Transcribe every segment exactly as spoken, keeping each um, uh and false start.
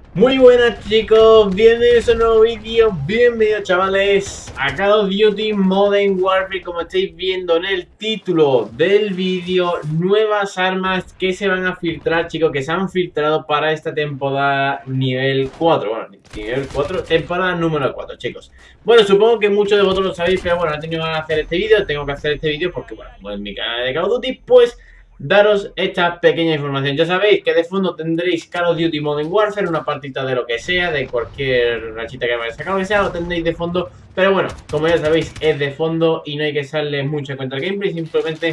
Muy buenas chicos, bienvenidos a un nuevo vídeo, bienvenidos chavales a Call of Duty Modern Warfare. Como estáis viendo en el título del vídeo, nuevas armas que se van a filtrar, chicos, que se han filtrado para esta temporada nivel cuatro. Bueno, nivel cuatro, temporada número cuatro, chicos. Bueno, supongo que muchos de vosotros lo sabéis, pero bueno, he tenido ganas de hacer este vídeo, tengo que hacer este vídeo porque, bueno, como en mi canal de Call of Duty, pues daros esta pequeña información. Ya sabéis que de fondo tendréis Call of Duty Modern Warfare, una partita de lo que sea, de cualquier rachita que me haya sacado, que sea, lo tendréis de fondo. Pero bueno, como ya sabéis, es de fondo y no hay que echarle mucha cuenta al gameplay, simplemente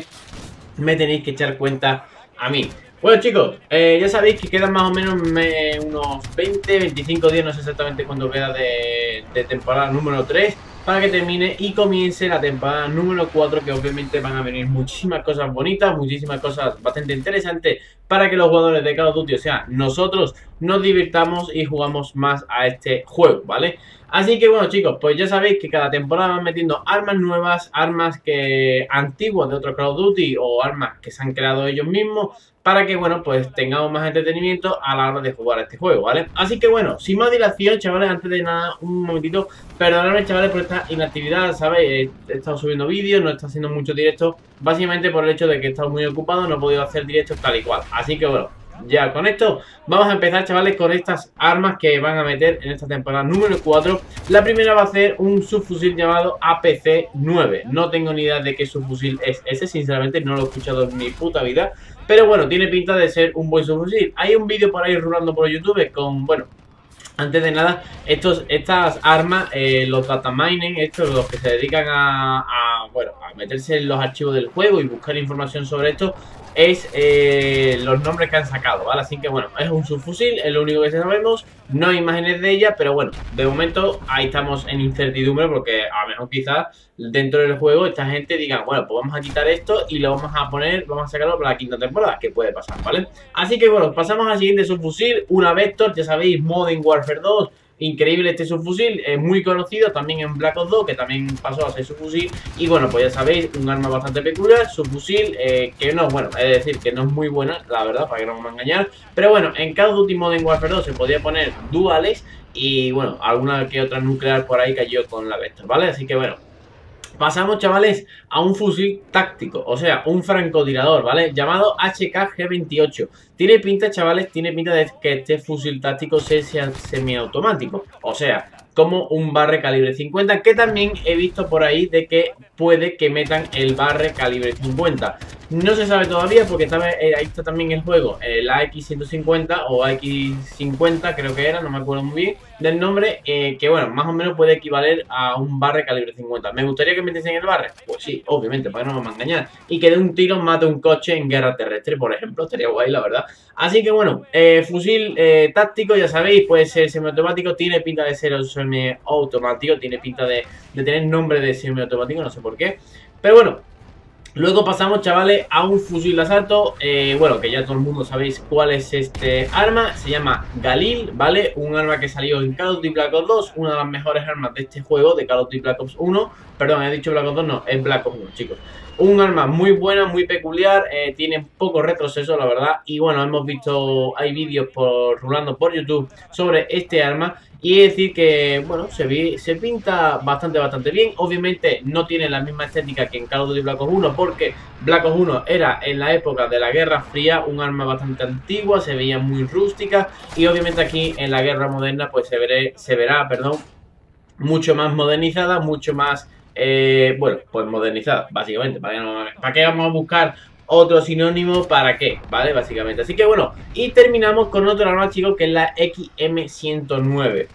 me tenéis que echar cuenta a mí. Bueno chicos, eh, ya sabéis que quedan más o menos me, unos veinte, veinticinco días, no sé exactamente cuánto queda de, de temporada número tres para que termine y comience la temporada número cuatro, que obviamente van a venir muchísimas cosas bonitas, muchísimas cosas bastante interesantes para que los jugadores de Call of Duty, o sea, nosotros nos divirtamos y jugamos más a este juego, ¿vale? Así que bueno chicos, pues ya sabéis que cada temporada van metiendo armas nuevas, armas que antiguas de otro Call of Duty o armas que se han creado ellos mismos, para que, bueno, pues tengamos más entretenimiento a la hora de jugar a este juego, ¿vale? Así que, bueno, sin más dilación, chavales, antes de nada, un momentito, perdonadme, chavales, por esta inactividad, ¿sabéis? He estado subiendo vídeos, no he estado haciendo muchos directos, básicamente por el hecho de que he estado muy ocupado, no he podido hacer directos tal y cual. Así que, bueno, ya con esto vamos a empezar, chavales, con estas armas que van a meter en esta temporada número cuatro. La primera va a ser un subfusil llamado A P C nueve. No tengo ni idea de qué subfusil es ese, sinceramente no lo he escuchado en mi puta vida. Pero bueno, tiene pinta de ser un buen subfusil. Hay un vídeo por ahí rulando por YouTube con, bueno, antes de nada, estos, estas armas, eh, los data mining, estos los que se dedican a, a, bueno, a meterse en los archivos del juego y buscar información sobre esto, es eh, los nombres que han sacado, ¿vale? Así que bueno, es un subfusil, es lo único que sabemos, no hay imágenes de ella, pero bueno, de momento ahí estamos en incertidumbre porque a lo mejor quizás dentro del juego esta gente diga, bueno, pues vamos a quitar esto y lo vamos a poner, vamos a sacarlo para la quinta temporada, que puede pasar, ¿vale? Así que bueno, pasamos al siguiente subfusil, una Vector, ya sabéis, Modern Warfare dos. Increíble este subfusil, es muy conocido también en Black Ops dos, que también pasó a ser subfusil. Y bueno, pues ya sabéis, un arma bastante peculiar, subfusil, eh, que no, bueno, es decir, que no es muy buena, la verdad, para que no me vamos a engañar. Pero bueno, en Call of Duty Modern Warfare dos se podía poner duales y bueno, alguna que otra nuclear por ahí cayó con la Vector, ¿vale? Así que bueno, pasamos, chavales, a un fusil táctico, o sea, un francotirador, ¿vale? Llamado H K G veintiocho. Tiene pinta, chavales, tiene pinta de que este fusil táctico sea semiautomático, o sea, como un barre calibre cincuenta, que también he visto por ahí de que puede que metan el barre calibre cincuenta. No se sabe todavía porque está, eh, ahí está también el juego, el A X ciento cincuenta o A X cincuenta creo que era, no me acuerdo muy bien del nombre, eh, que bueno, más o menos puede equivaler a un barre calibre cincuenta. ¿Me gustaría que metiesen el barre? Pues sí, obviamente, para que no nos vamos a engañar. Y que de un tiro mate un coche en guerra terrestre, por ejemplo, estaría guay, la verdad. Así que bueno, eh, fusil eh, táctico, ya sabéis, puede ser semiautomático, tiene pinta de ser semiautomático, tiene pinta de, de tener nombre de semiautomático, no sé por qué. Pero bueno, luego pasamos, chavales, a un fusil de asalto, eh, bueno, que ya todo el mundo sabéis cuál es este arma, se llama Galil, ¿vale? Un arma que salió en Call of Duty Black Ops dos, una de las mejores armas de este juego, de Call of Duty Black Ops uno, perdón, he dicho Black Ops dos, no, es Black Ops uno, chicos. Un arma muy buena, muy peculiar, eh, tiene poco retroceso, la verdad, y bueno, hemos visto, hay vídeos por, rulando por YouTube sobre este arma. Y es decir que, bueno, se, vi, se pinta bastante, bastante bien. Obviamente no tiene la misma estética que en Call of Duty Black Ops uno, porque Black Ops uno era en la época de la Guerra Fría, un arma bastante antigua, se veía muy rústica. Y obviamente aquí en la Guerra Moderna pues se, veré, se verá, perdón, mucho más modernizada, mucho más, eh, bueno, pues modernizada, básicamente. ¿Para qué, no, ¿Para qué vamos a buscar otro sinónimo? ¿Para qué? ¿Vale? Básicamente. Así que bueno, y terminamos con otro arma, chicos, que es la X M ciento nueve.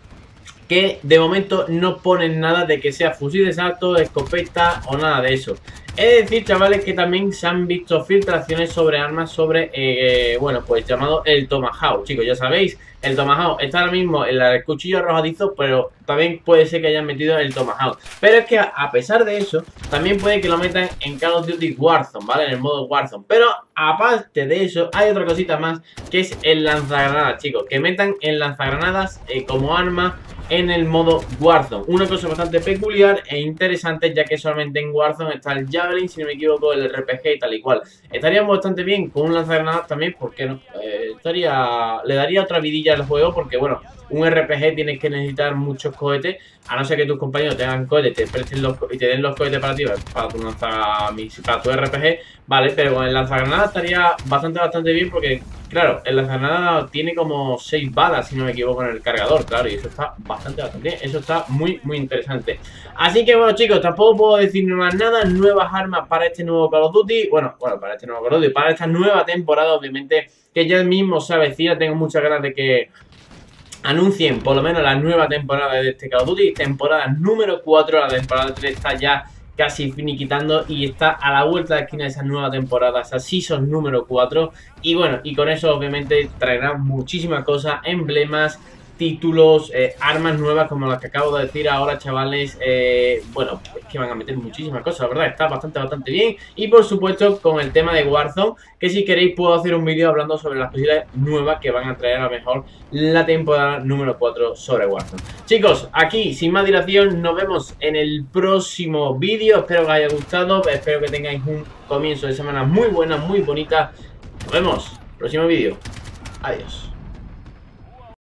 Que de momento no ponen nada de que sea fusil de asalto, escopeta o nada de eso. Es decir, chavales, que también se han visto filtraciones sobre armas sobre, eh, bueno, pues llamado el Tomahawk. Chicos, ya sabéis, el Tomahawk está ahora mismo en el cuchillo arrojadizo, pero también puede ser que hayan metido el Tomahawk. Pero es que a pesar de eso, también puede que lo metan en Call of Duty Warzone, ¿vale? En el modo Warzone. Pero aparte de eso, hay otra cosita más, que es el lanzagranadas, chicos. Que metan el lanzagranadas eh, como arma en el modo Warzone. Una cosa bastante peculiar e interesante, ya que solamente en Warzone está el Javelin, si no me equivoco, el R P G y tal y cual. Estaríamos bastante bien con un lanzagranadas también, ¿por qué no? Eh, estaría, le daría otra vidilla al juego porque, bueno, un R P G tienes que necesitar muchos cohetes, a no ser que tus compañeros tengan cohetes te presten los, y te den los cohetes para ti, para tu, para tu R P G, vale, pero con el lanzagranadas estaría bastante, bastante bien porque, claro, el lanzagranadas tiene como seis balas, si no me equivoco, en el cargador, claro, y eso está bastante, bastante bien, eso está muy, muy interesante. Así que, bueno, chicos, tampoco puedo decir más nada, nuevas armas para este nuevo Call of Duty, bueno, bueno, para este nuevo Call of Duty, para esta nueva temporada, obviamente, que ya mismo se avecina, tengo muchas ganas de que anuncien por lo menos la nueva temporada de este Call of Duty, temporada número cuatro, la temporada tres está ya casi finiquitando y está a la vuelta de la esquina de esa nueva temporada, esa Season número cuatro. Y bueno, y con eso obviamente traerán muchísimas cosas, emblemas, títulos, eh, armas nuevas como las que acabo de decir ahora, chavales. eh, Bueno, es que van a meter muchísimas cosas, la verdad, está bastante, bastante bien. Y por supuesto con el tema de Warzone, que si queréis puedo hacer un vídeo hablando sobre las cosillas nuevas que van a traer a lo mejor la temporada número cuatro sobre Warzone. Chicos, aquí sin más dilación nos vemos en el próximo vídeo, espero que os haya gustado, espero que tengáis un comienzo de semana muy buena, muy bonita. Nos vemos, próximo vídeo, adiós.